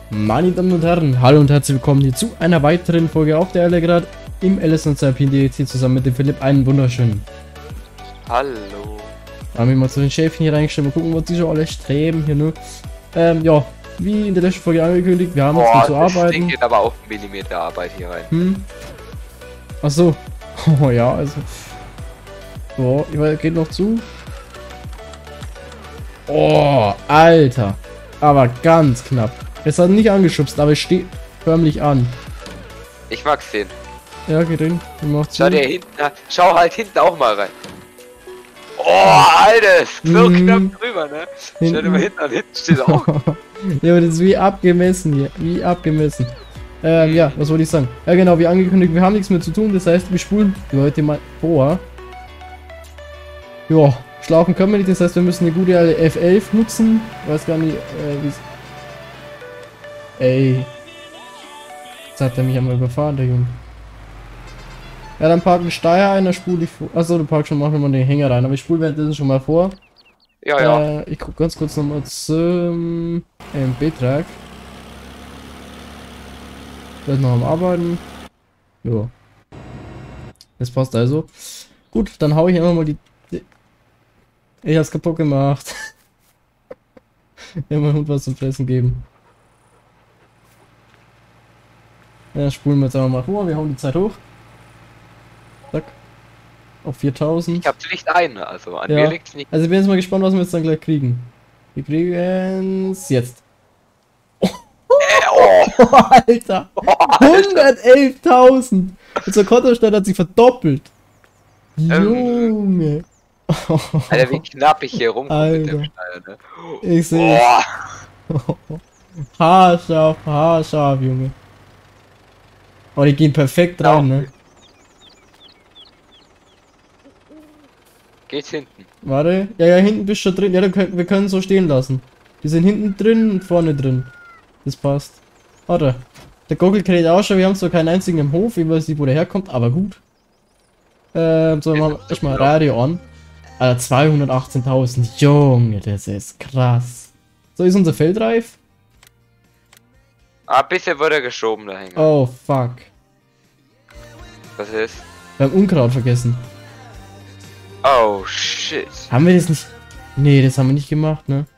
Meine Damen und Herren, hallo und herzlich willkommen hier zu einer weiteren Folge auf der Allegrad im LS9 DLC zusammen mit dem Philipp. Einen wunderschönen. Hallo. Haben wir mal zu den Schäfchen hier reingestellt, mal gucken, was die schon alle streben hier, ne? Ja, wie in der letzten Folge angekündigt, wir haben jetzt viel zu arbeiten. Geht aber auch ein Millimeter Arbeit hier rein. Achso. Oh ja, also. So, geht noch zu. Oh, Alter. Aber ganz knapp. Es hat nicht angeschubst, aber es steht förmlich an. Ich mag's sehen. Ja, geht hin. Schau dir hinten, schau halt hinten auch mal rein. Oh, Alter, so knapp drüber, ne? Schau dir mal hinten an, hinten steht auch. Ja, aber das ist wie abgemessen hier. Wie abgemessen. Ja, was wollte ich sagen? Ja, genau, wie angekündigt, wir haben nichts mehr zu tun. Das heißt, wir spulen die Leute mal vor. Ja, schlafen können wir nicht. Das heißt, wir müssen eine gute alte F11 nutzen. Ich weiß gar nicht, wie es. Ey. Jetzt hat er mich einmal überfahren, der Junge. Ja, dann parkt ein Steier ein, dann spule ich vor. Achso, du parkst schon, machen wir mal den Hänger rein. Aber ich spule währenddessen schon mal vor. Ja, ja. Ich gucke ganz kurz nochmal zum Betrag. Ich bin noch am Arbeiten. Jo. Das passt also. Gut, dann hau ich einfach mal die. Ich hab's kaputt gemacht. Ja, mein Hund was zum Fressen geben. Ja, spulen wir jetzt einfach mal vor. Wir hauen die Zeit hoch. Zack. Auf 4000. Ich hab's nicht ein, also an mir liegt's nicht. Also ich bin jetzt mal gespannt, was wir jetzt dann gleich kriegen. Wir kriegen's jetzt. Alter! 111.000! Unser Kontostand hat sich verdoppelt! Junge! Alter, wie knapp ich hier rumkomme mit dem Schneider, ne? Ich seh. Haarscharf, Junge. Oh, die gehen perfekt rein, ne? Geht's hinten? Warte. Ja, hinten bist du schon drin. Ja, wir können so stehen lassen. Die sind hinten drin und vorne drin. Das passt. Warte. Der Gockel kräht auch schon. Wir haben zwar keinen einzigen im Hof. Ich weiß nicht, wo der herkommt, aber gut. So, machen wir erstmal Radio an. Alter, 218.000. Junge, das ist krass. So, ist unser Feld reif? Ah, bisher wurde er geschoben, da hängen. Oh, fuck. Was ist? Wir haben Unkraut vergessen. Oh, shit. Haben wir das nicht? Nee, das haben wir nicht gemacht, ne?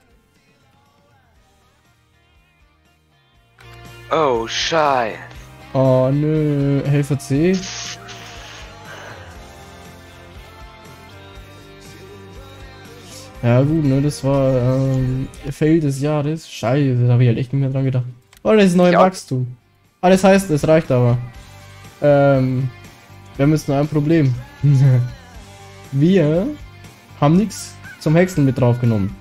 Oh, scheiße. Oh, nö. Helfer C. Ja, gut, ne? Das war Fail des Jahres. Scheiße, da habe ich halt echt nicht mehr dran gedacht. Oh, das ist neues Wachstum. Ah, das heißt, es reicht aber. Wir haben jetzt nur ein Problem. Wir haben nichts zum Häckseln mit draufgenommen.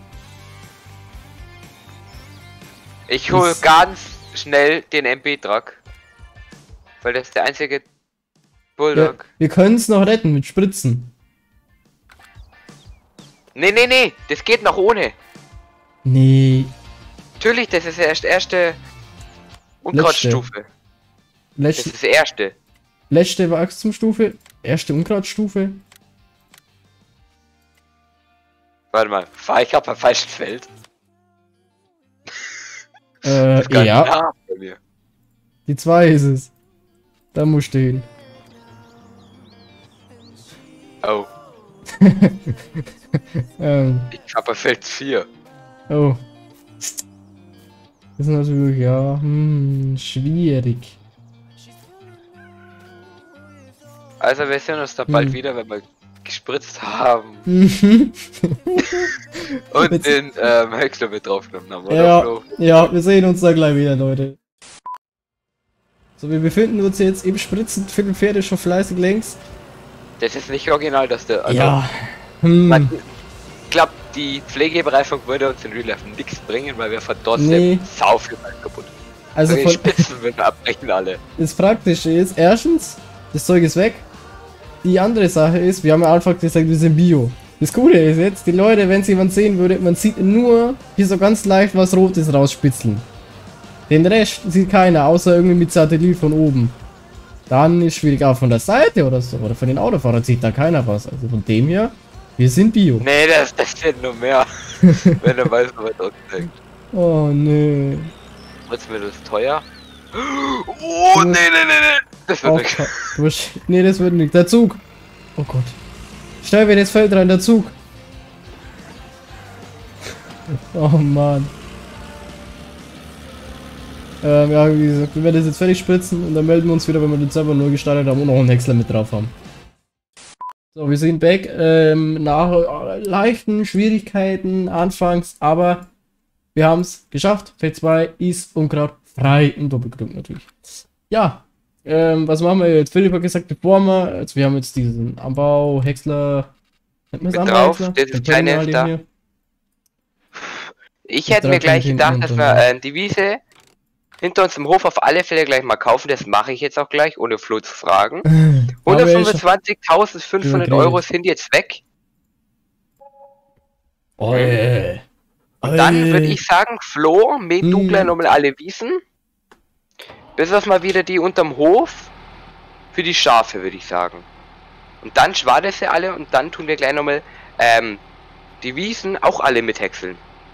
Ich hole ganz schnell den MB-Truck. Weil das ist der einzige Bulldog. Ja, wir können es noch retten mit Spritzen. Nee, das geht noch ohne. Nee. Natürlich, das ist erste Unkrautstufe. Das ist erste. Letzte Wachstumsstufe, erste Unkrautstufe. Warte mal, fahr ich auf ein falsches Feld? Ja. Die 2 ist es. Da musst du hin. Oh. Ich hab ein Feld 4. Oh. Das ist natürlich, ja, schwierig. Also wir sehen uns da bald wieder, wenn wir gespritzt haben. Und Jetzt, den Häcksler mit draufgenommen haben, oder? Ja, wir sehen uns da gleich wieder, Leute. So, wir befinden uns jetzt im Spritzen. Philipp fährt ist schon fleißig längs. Das ist nicht original, dass der... Also, ja. Ich glaube, die Pflegebereifung würde uns in Real Life nichts bringen, weil wir verdorsten sau viel Wald kaputt. Also die Spitzen würden abbrechen alle. Das Praktische ist, erstens, das Zeug ist weg. Die andere Sache ist, wir haben ja einfach gesagt, wir sind Bio. Das Coole ist jetzt, die Leute, wenn sie jemand sehen würde, man sieht nur hier so ganz leicht was Rotes rausspitzeln. Den Rest sieht keiner, außer irgendwie mit Satellit von oben. Dann ist schwierig, auch von der Seite oder so, oder von den Autofahrern sieht da keiner was. Also von dem her, wir sind Bio. Nee, das steht nur mehr, wenn er weiß, was er denkt. Oh nee. spritzen wir das teuer. Oh, nee. Das wird nicht. Nee, das wird nicht. Der Zug. Oh Gott. Schnell, wenn jetzt fällt rein, der Zug. Oh Mann. Ja, wie gesagt, wir werden das jetzt fertig spritzen und dann melden wir uns wieder, wenn wir den Server neu gestartet haben und noch einen Häcksler mit drauf haben. So, wir sind back. Nach leichten Schwierigkeiten anfangs, aber wir haben es geschafft. Feld 2 ist Unkraut frei und doppelgedrückt natürlich. Ja, was machen wir jetzt? Philipp hat gesagt, bevor wir haben jetzt diesen Anbau, Häcksler, nennt man es Anbau, Häcksler? Das kleine da. Ich hätte mir gleich gedacht, dass wir die Wiese hinter uns im Hof auf alle Fälle gleich mal kaufen. Das mache ich jetzt auch gleich, ohne Flo zu fragen. 125.500 Euro sind jetzt weg. Oh, und dann würde ich sagen, Flo, mäh du gleich nochmal alle Wiesen. Bis wir mal wieder die unterm Hof für die Schafe, würde ich sagen. Und dann schwade sie alle und dann tun wir gleich nochmal die Wiesen auch alle mithäckseln.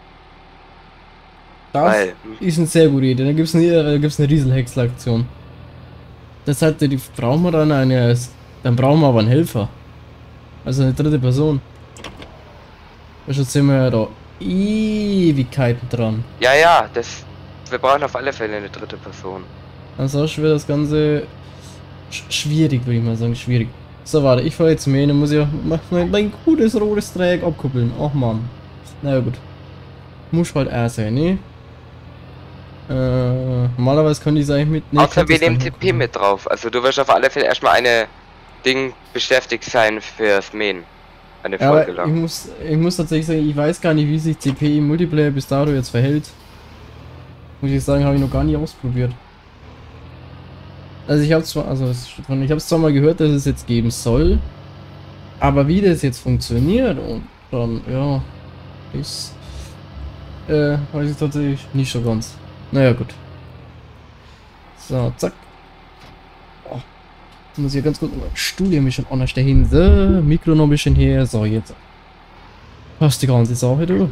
Das ist eine sehr gute Idee. Da gibt es eine Riesenhäcksler-Aktion. Deshalb brauchen wir dann dann brauchen wir aber einen Helfer. Also eine dritte Person. Schon sind wir ja da Ewigkeiten dran. Ja, wir brauchen auf alle Fälle eine dritte Person. Ansonsten wird das Ganze schwierig, würde ich mal sagen, schwierig. So, warte, ich fahre jetzt mehr, dann muss ich ja mein gutes rotes Dreieck abkuppeln. Ach man. Na ja, gut. Muss halt auch sein, ne? Normalerweise könnte ich es eigentlich mit... Außer wir nehmen TP mit drauf. Also du wirst auf alle Fälle erstmal eine Ding beschäftigt sein fürs Mähen. Eine Folge lang. Ich muss tatsächlich sagen, ich weiß gar nicht, wie sich TP im Multiplayer bis dato jetzt verhält. Muss ich sagen, habe ich noch gar nicht ausprobiert. Also ich habe zwar mal gehört, dass es jetzt geben soll. Aber wie das jetzt funktioniert und dann, ja, ist... weiß ich tatsächlich nicht so ganz. Naja, gut. So, zack. Oh, jetzt muss ich ganz gut mal Stuhl hier ein bisschen anders dahin. So, Mikro noch ein bisschen her. So, jetzt. Passt die ganze Sache, du.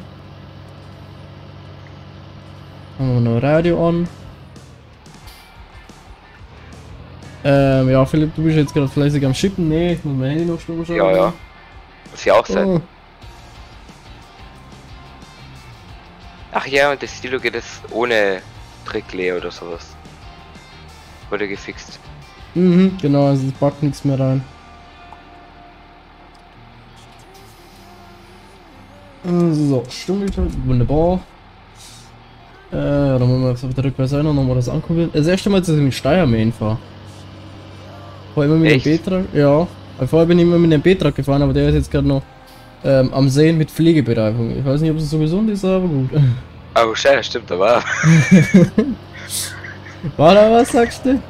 Haben wir noch Radio an. Ja, Philipp, du bist jetzt gerade fleißig am Schippen. Nee, ich muss mein Handy noch stumm schauen. Ja. Muss ja auch sein. Oh. Ach ja, und das Stilo geht es ohne Tricklay oder sowas. Wurde gefixt. Mhm, genau, also es backt nichts mehr rein. So, stimmt, wunderbar. Dann wollen wir jetzt auf der Rückwärts noch mal das angucken. Das erste Mal, dass ich mit Steiermain fahre. Vorher immer mit dem B-Truck. Ja, vorher bin ich immer mit dem B-Truck gefahren, aber der ist jetzt gerade noch am Sehen mit Pflegebereifung. Ich weiß nicht, ob es so gesund ist, aber gut. Aber scheiße, stimmt, aber. War da was, sagst du?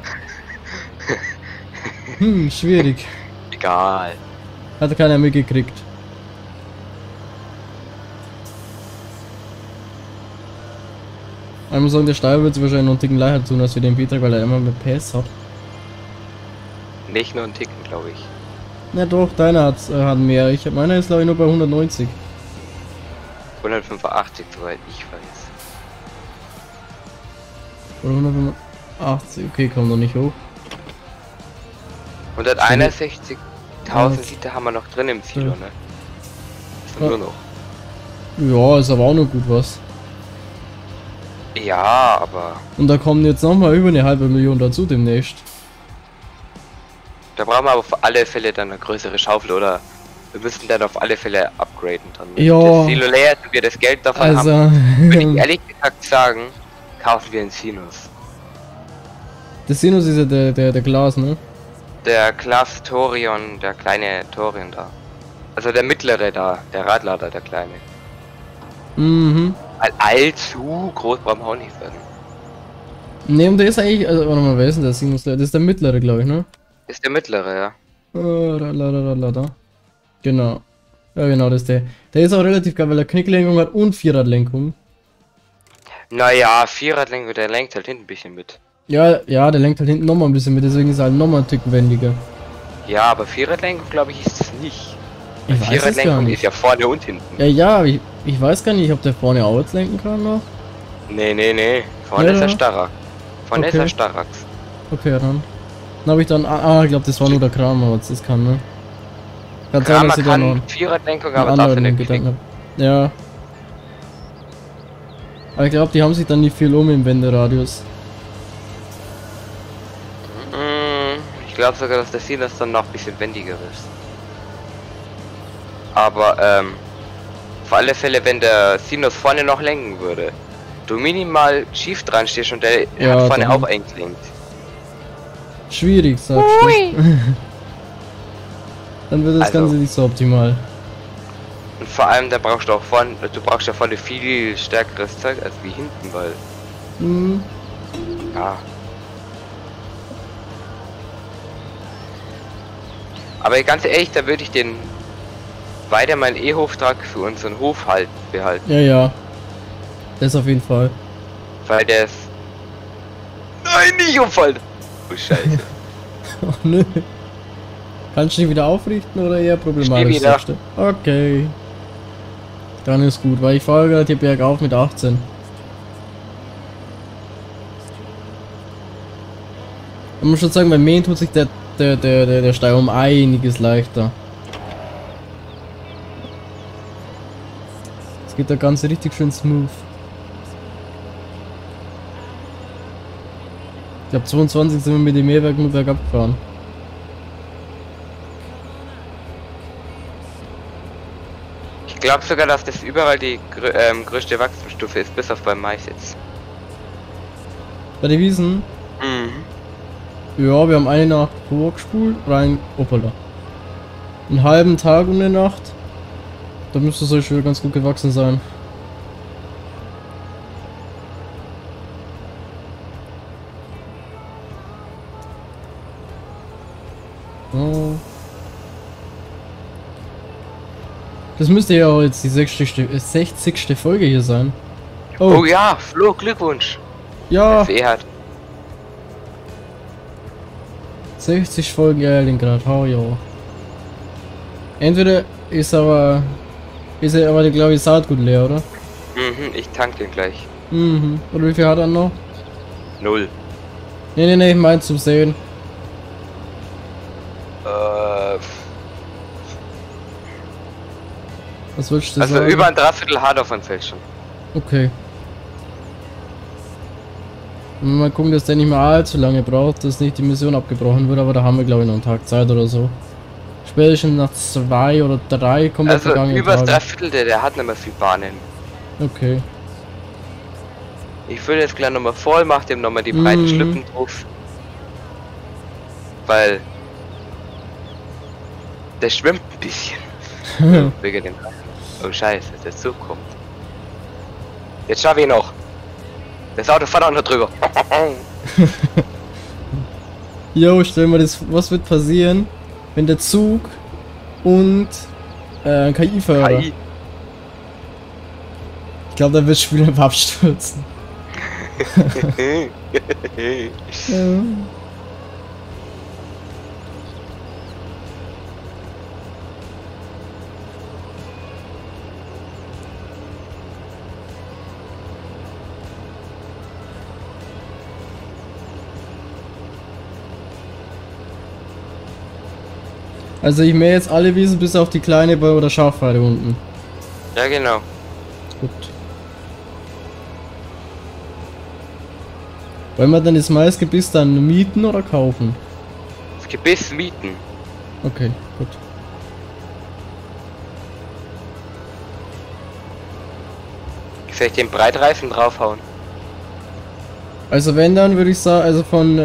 Schwierig. Egal. Hat keiner mitgekriegt. Ich muss sagen, der Steuer wird sich wahrscheinlich noch einen Ticken leichter tun als für den B-Truck, weil er immer mit PS hat. Nicht nur einen Ticken, glaube ich. Na doch, deiner hat mehr. Meiner ist glaube ich nur bei 190. 185, soweit ich weiß. Oder 185, okay, kommt noch nicht hoch. 161.000 Liter haben wir noch drin im Silo, ne? Ist nur noch. Ja, ist aber auch noch gut was. Ja, aber... Und da kommen jetzt nochmal über 500.000 dazu demnächst. Da brauchen wir aber auf alle Fälle dann eine größere Schaufel, oder? Wir müssen dann auf alle Fälle upgraden dann. Ja. Das Silo leer, wenn wir das Geld davon haben, würde ich ehrlich gesagt sagen, kaufen wir einen Sinus. Der Sinus ist ja der Glas, ne? Der Glas Torion, der kleine Torion da. Also der mittlere da, der Radlader, der kleine. Mhm. Weil allzu groß brauchen wir auch nicht werden. Ne, und der ist eigentlich, also warte mal, wer ist denn der Sinus? Das ist der mittlere, glaube ich, ne? Ist der mittlere, ja. Da. Genau. Ja genau, das ist der. Der ist auch relativ geil, weil er Knicklenkung hat und Vierradlenkung. Naja, Vierradlenkung, der lenkt halt hinten ein bisschen mit. Ja, der lenkt halt hinten nochmal ein bisschen mit, deswegen ist er halt nochmal ein Tick wendiger. Ja, aber Vierradlenkung glaube ich ist es nicht. Vierradlenkung ist ja vorne und hinten. Ja, ich weiß gar nicht, ob der vorne auch jetzt lenken kann noch. Nee. Vorne ist der Starrak. Vorne ist der Starrak. Okay, dann. Dann habe ich dann. Ich glaube, das war nur der Kramer, was das kann, ne? Kann sein, dass ich da noch Viererlenkung, aber dafür nicht Gedanken. Ja. Aber ich glaube, die haben sich dann nicht viel im Wenderadius. Ich glaube sogar, dass der Silas dann noch ein bisschen wendiger ist. Aber auf alle Fälle, wenn der Sinus vorne noch lenken würde, du minimal schief dran stehst und der hat vorne auch eingelenkt. Schwierig, sagst du. Dann wird das Ganze nicht so optimal. Und vor allem, da brauchst du auch vorne, du brauchst ja vorne viel stärkeres Zeug als wie hinten, weil. Ja. Aber ganz ehrlich, da würde ich den weiter meinen E-Hof-Trag für unseren Hof behalten. Ja. Das auf jeden Fall. Weil der ist. Nein, nicht umfallen! Oh Scheiße. Oh nö. Kannst du dich wieder aufrichten oder eher problematisch? Okay. Dann ist gut, weil ich fahre gerade hier bergauf mit 18. Ich muss schon sagen, beim Mähen tut sich der Stein um einiges leichter. Es geht da ganz richtig schön smooth. Ich glaube 22 sind wir mit dem Mähwerk nur bergab gefahren. Ich glaube sogar, dass das überall die größte Wachstumsstufe ist, bis auf beim Mais jetzt. Bei den Wiesen? Ja, wir haben eine Nacht vorgespult, rein, opala. Einen halben Tag und eine Nacht. Da müsste es schon ganz gut gewachsen sein. Oh. Das müsste ja auch jetzt die 60. Folge hier sein. Oh ja, Flo, Glückwunsch. Ja. Hat 60 Folgen Erlengrad, ja. Entweder ist er aber glaube ich Saatgut leer, oder? Ich tank den gleich. Oder wie viel hat er noch? 0. Nee, ich meine zum Sehen. Was willst du sagen? Also über ein Dreiviertel hat er von Feld schon. Okay. Mal gucken, dass der nicht mehr allzu lange braucht, dass nicht die Mission abgebrochen wird, aber da haben wir glaube ich noch einen Tag Zeit oder so. Spätestens nach 2 oder 3 kommt der vergangene über das Dreiviertel, der hat nicht mehr viel Bahnen. Okay. Ich fülle jetzt gleich nochmal voll, mach dem nochmal die breiten Schlippen drauf. Weil der schwimmt ein bisschen. Wegen dem Oh Scheiße, der Zug kommt. Jetzt schaffe ich noch. Das Auto fährt auch noch drüber. Jo, stell mal das, was wird passieren, wenn der Zug und KI-Fahrer. Ich glaube, da wird das Spiel einfach abstürzen. Ja. Also ich mähe jetzt alle Wiesen bis auf die kleine oder Schafweide unten. Ja genau. Gut. Wollen wir dann das Maisgebiss dann mieten oder kaufen? Das Gebiss mieten. Okay, gut. Soll ich den Breitreifen draufhauen? Also wenn dann würde ich sagen, also von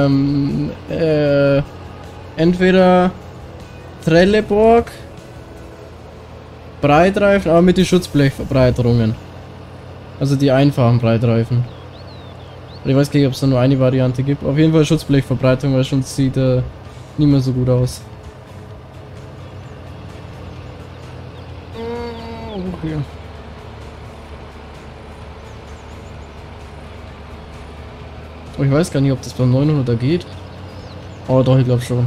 entweder Trelleborg Breitreifen, aber mit den Schutzblechverbreiterungen. Also die einfachen Breitreifen. Ich weiß gar nicht, ob es da nur eine Variante gibt. Auf jeden Fall Schutzblechverbreitung, weil sonst sieht nicht mehr so gut aus. Okay. Oh, ich weiß gar nicht, ob das beim 900er geht. Oh doch, ich glaube schon.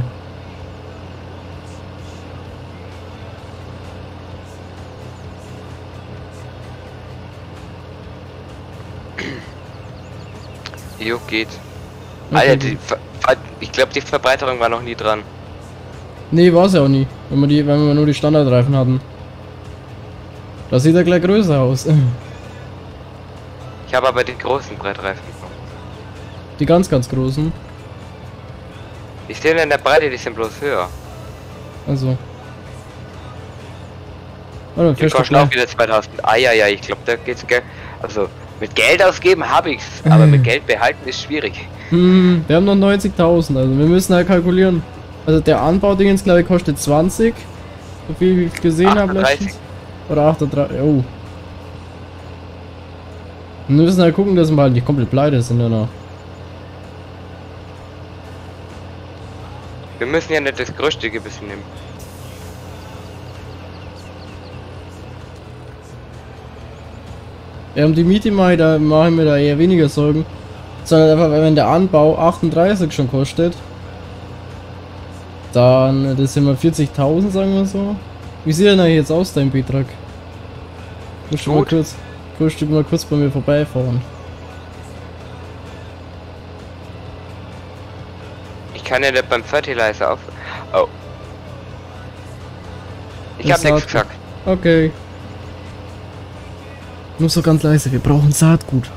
Jo, geht. Okay, Alter, ich glaube, die Verbreiterung war noch nie dran. nee, war es ja auch nie. Wenn wir nur die Standardreifen hatten. Da sieht er gleich größer aus. Ich habe aber die großen Brettreifen. Die ganz großen. Die stehen in der Breite, die sind bloß höher. Also. Oh, Die kosten auch wieder 2000. Ah ja, ich glaube, da geht's Geld. Also mit Geld ausgeben habe ich's, aber mit Geld behalten ist schwierig. Wir haben noch 90.000, also wir müssen halt kalkulieren. Also der Anbaudingens glaube ich kostet 20. So viel wie ich gesehen habe letztens. Oder 38. Oh. Wir müssen halt gucken, dass wir halt nicht komplett pleite sind danach. Wir müssen ja nicht das größte Gebiss nehmen. Ja, um die Miete mache ich mir da eher weniger Sorgen. Sondern einfach, wenn der Anbau 38 schon kostet, dann das sind wir 40.000, sagen wir so. Wie sieht denn eigentlich jetzt aus, dein Betrag? Kannst du mal kurz bei mir vorbeifahren? Ich kann ja nicht beim Fertilizer auf... Oh. Ich hab nichts gesagt. Okay. Nur so ganz leise, wir brauchen Saatgut.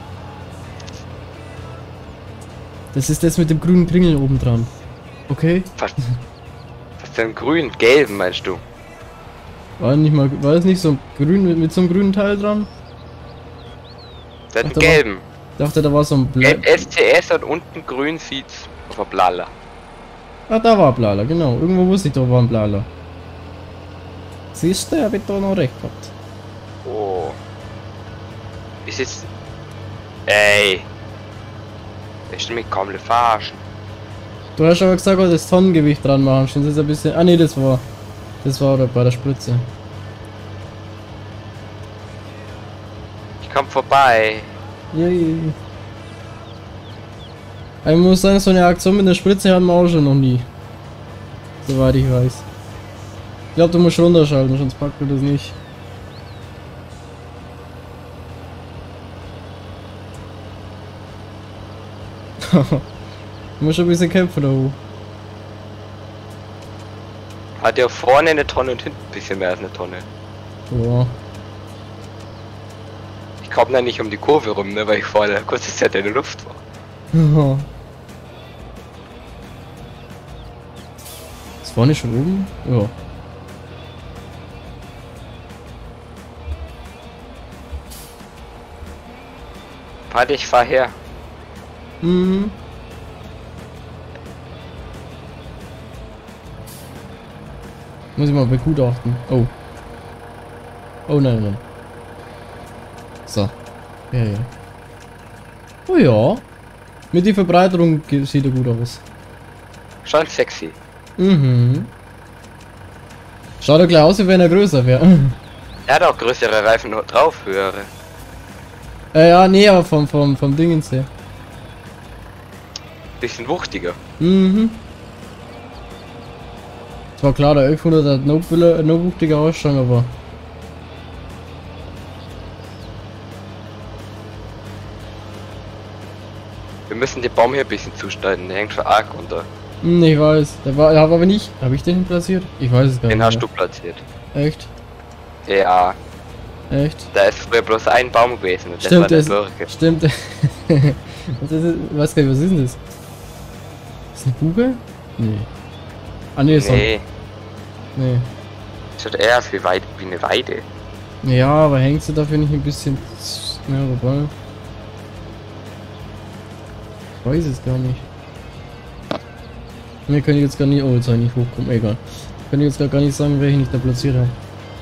Das ist das mit dem grünen Kringel oben dran. Okay? Was denn grün? Gelben meinst du? War es nicht so grün mit so einem grünen Teil dran? Das ist gelben. Ich dachte, da war so ein Gelb SCS und unten grün sieht's auf Blala. Ah, da war Blala, genau. Irgendwo wusste ich doch, war ein Blala. Siehst du, hab ich doch noch recht gehabt. Oh. Ist jetzt... Ey. Das ist mich komplett verarschen. Du hast aber gesagt, das Tonnengewicht dran machen. Schon ist ein bisschen... Ah ne, das war bei der Spritze. Ich komm vorbei. Yay. Ich muss sagen, so eine Aktion mit der Spritze hatten wir auch schon noch nie. Soweit ich weiß. Ich glaube, du musst runterschalten, sonst packt du das nicht. Du musst schon ein bisschen kämpfen da hoch. Hat ja vorne eine Tonne und hinten ein bisschen mehr als eine Tonne. Boah. Ich komme da nicht um die Kurve rum, ne, weil ich vorne kurze Zeit in der Luft war. Ist vorne schon oben? Ja. Warte, ich fahr her. Mhm. Muss ich mal begutachten. Oh. Oh nein. So. Ja. Oh ja. Mit der Verbreiterung sieht er gut aus. Schon sexy. Mhm. Schaut doch gleich aus, wie wenn er größer wäre. Er hat auch größere Reifen noch drauf, höhere. Ja, nee, aber vom Dingens her. Bisschen wuchtiger. Mhm. Es war klar, der 1100 hat noch wuchtiger ausschauen, aber... Wir müssen den Baum hier ein bisschen zuschneiden, der hängt schon arg unter. Ich weiß, der war aber nicht. Habe ich den platziert? Ich weiß es gar nicht. Den hast du platziert. Echt? Ja. Echt? Da ist früher bloß ein Baum gewesen und Stimmt, das war der Birke. Stimmt. Weiß gar nicht, was ist denn das? Ist eine Buche? Nee. Ah nee, ist Nee. Nee. Schaut eher aus wie eine Weide. Ja, aber hängt sie dafür nicht ein bisschen... Ja, wobei... Ich weiß es gar nicht. Wir können jetzt gar nicht... Oh, jetzt soll ich nicht hochkommen. Egal. Ich kann jetzt gar nicht sagen, welchen ich da platziert habe.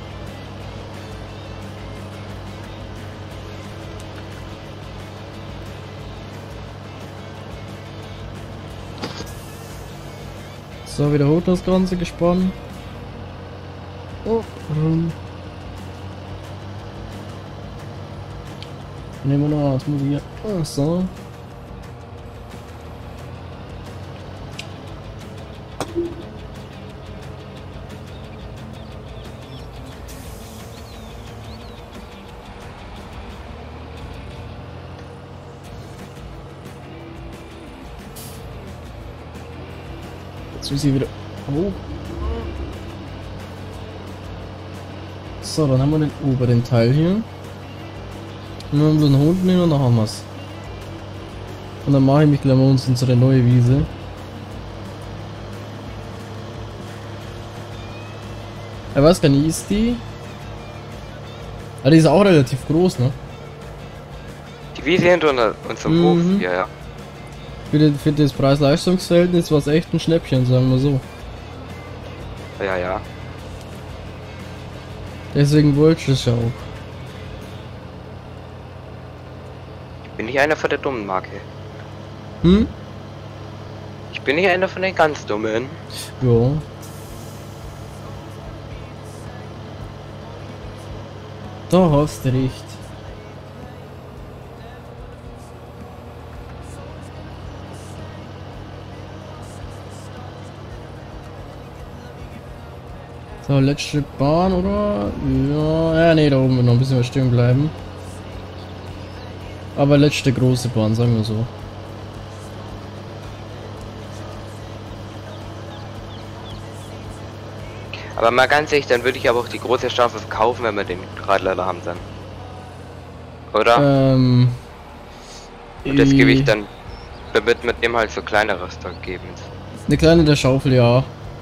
So, wiederholt das Ganze gespannt. Oh, nehmen wir noch aus, muss ich hier. Oh, so. Jetzt muss ich wieder... Oh. So, dann haben wir den oberen Teil hier. Und dann bloß nach unten hin und dann haben wir es. Und dann mache ich mich gleich mal uns unsere neue Wiese. Ja, was kann ich, ist die? Ah, die ist auch relativ groß, ne? Die Wiese hinter unserem Hof, ja, ja. Für das Preis-Leistungs-Verhältnis war es echt ein Schnäppchen, sagen wir so. Ja, ja. Deswegen wollte ich es ja auch. Ich bin nicht einer von der dummen Marke. Hm? Ich bin nicht einer von den ganz dummen. Ja. Da hast du recht. So, letzte Bahn, oder? Ja, nee, da oben wird noch ein bisschen was stehen bleiben. Aber letzte große Bahn, sagen wir so. Aber mal ganz ehrlich, dann würde ich aber auch die große Strafe verkaufen, wenn wir den Radlader haben dann. Oder? Und das Gewicht dann, damit mit dem halt so kleineres da geben. Eine kleine der Schaufel, ja.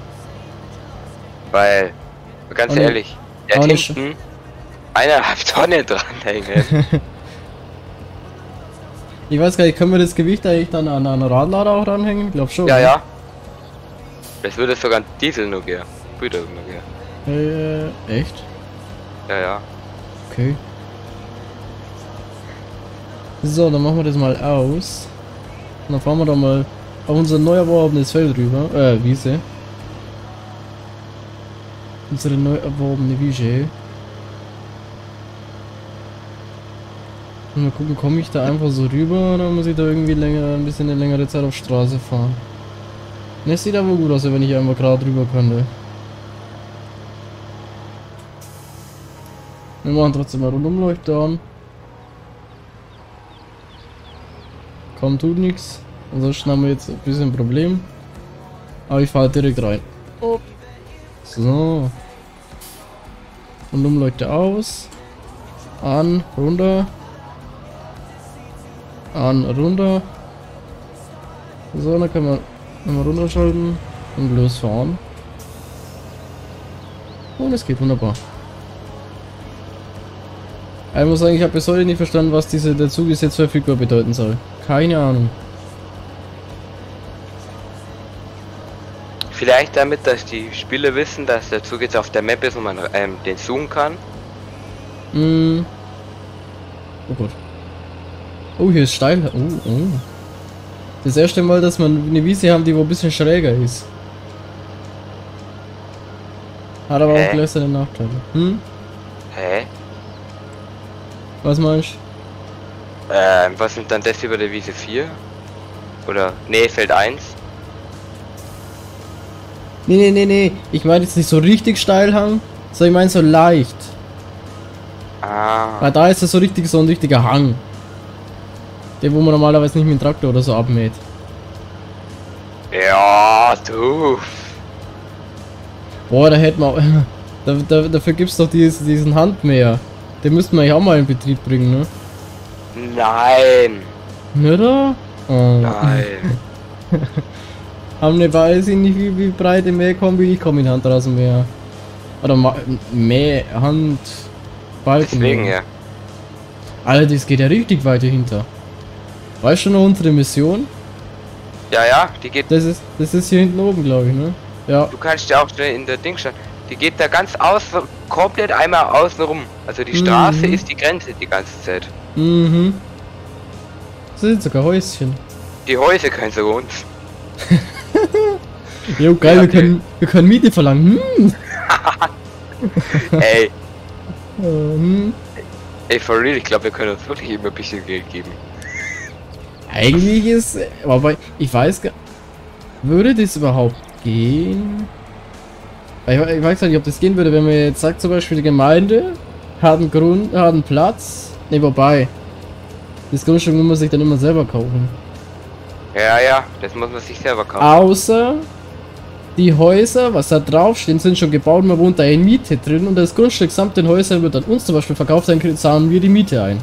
Weil, ganz auch ehrlich, der hat hinten 1,5 Tonnen dranhängen. Ich weiß gar nicht, können wir das Gewicht eigentlich dann an einen Radlader auch ranhängen? Ich glaube schon. Ja, ne? ja. Das würde sogar ein Diesel nur gehen. Brüder nur gehen. Echt? Ja, ja. Okay. So, dann machen wir das mal aus. Und dann fahren wir da mal auf unser neu erworbenes Feld rüber. Wiese. Unsere neu erworbene Wiese. Und mal gucken, komme ich da einfach so rüber oder muss ich da irgendwie ein bisschen eine längere Zeit auf Straße fahren? Ne, sieht aber gut aus, wenn ich einfach gerade rüber könnte. Wir machen trotzdem mal Rundumleuchter an. Kaum tut nichts. Ansonsten haben wir jetzt ein bisschen ein Problem. Aber ich fahre direkt rein. Oh. So. Rundumleuchter aus. An, runter. An, runter. So, dann können wir runterschalten und losfahren. Und es geht wunderbar. Ich muss sagen, ich habe bis heute nicht verstanden, was der Zug ist jetzt verfügbar bedeuten soll. Keine Ahnung. Vielleicht damit, dass die Spieler wissen, dass der Zug jetzt auf der Map ist und man den zoomen kann. Oh Gott. Oh, hier ist steil. Oh. Das erste Mal, dass man eine Wiese haben, die wo ein bisschen schräger ist. Hat aber auch gleich seine Nachteile. Hä? Was meinst du? Was sind dann das über der Wiese 4? Oder? Nee, Feld 1. Nee. Ich meine jetzt nicht so richtig steil Hang, sondern ich meine so leicht. Ah. Weil da ist es so richtig so ein richtiger Hang. Der, wo man normalerweise nicht mit dem Traktor oder so abmäht. Ja, du. Boah, da hätten wir... Dafür gibt's doch diesen Handmäher. Den müssten wir eigentlich auch mal in Betrieb bringen, ne? Nein. Oder? Oh. Nein. Haben ne, weiß ich nicht, wie breit im Mähkombi, ich komme in Handrasenmäher. Oder Hand... Balken. Deswegen, ja. Alter, das geht ja richtig weit dahinter. Weißt du noch unsere Mission? Ja, die geht... Das ist hier hinten oben, glaube ich, ne? Ja. Du kannst ja auch schnell in der Ding schauen. Die geht da ganz außen, komplett einmal außen rum. Also die Straße ist die Grenze die ganze Zeit. Das sind sogar Häuschen. Die Häuser können zu uns. Jo, geil, ja, wir können Miete verlangen. Ey. Ey, for real, ich glaube, wir können uns wirklich immer ein bisschen Geld geben. Eigentlich ist... Aber ich weiß gar... Würde das überhaupt gehen? Ich weiß gar nicht, ob das gehen würde, wenn man jetzt sagt, zum Beispiel die Gemeinde hat einen Grund, hat einen Platz. Ne, wobei. Das Grundstück muss man sich dann immer selber kaufen. Ja, das muss man sich selber kaufen. Außer Die Häuser, was da draufstehen, sind schon gebaut, man wohnt da in Miete drin und das Grundstück samt den Häusern wird an uns zum Beispiel verkauft, dann zahlen wir die Miete ein.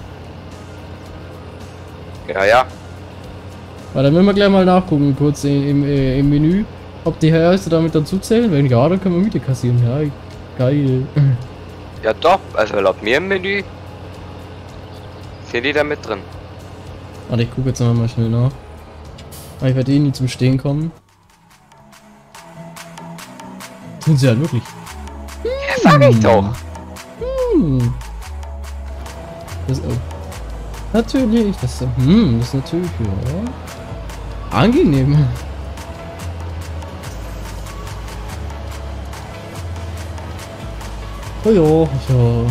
Ja, ja. Weil dann müssen wir gleich mal nachgucken, kurz im Menü, ob die Häuser damit dazu zählen. Wenn ja, dann können wir Miete kassieren. Ja, geil. Ja doch, also laut mir im Menü sind die da mit drin. Warte, ich gucke jetzt mal schnell nach. Aber ich werde eh nie zum Stehen kommen. Tun sie halt wirklich. Ja, sag ich doch. Das ist natürlich, das ist natürlich, ja. Angenehm. Oh ja, ja.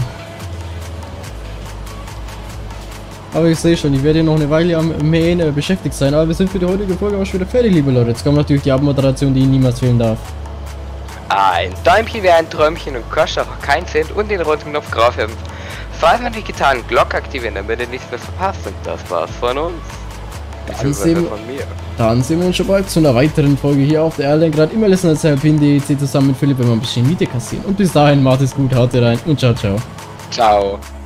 Aber ich sehe schon, ich werde noch eine Weile am Mähen beschäftigt sein, aber wir sind für die heutige Folge auch schon wieder fertig, liebe Leute. Jetzt kommt natürlich die Abmoderation, die Ihnen niemals fehlen darf. Ein Däumchen wäre ein Träumchen und kostet einfach keinen Cent und den roten Knopf drauf haben. Falls man die digitalen Glocke aktivieren, damit ihr nichts mehr verpasst. Und das war's von uns. Dann sehen wir uns schon bald zu einer weiteren Folge hier auf der Erlengrad. Immer lesen als DEC zusammen mit Philipp, wenn wir ein bisschen Miete kassieren. Und bis dahin, macht es gut, haut rein und ciao, ciao. Ciao.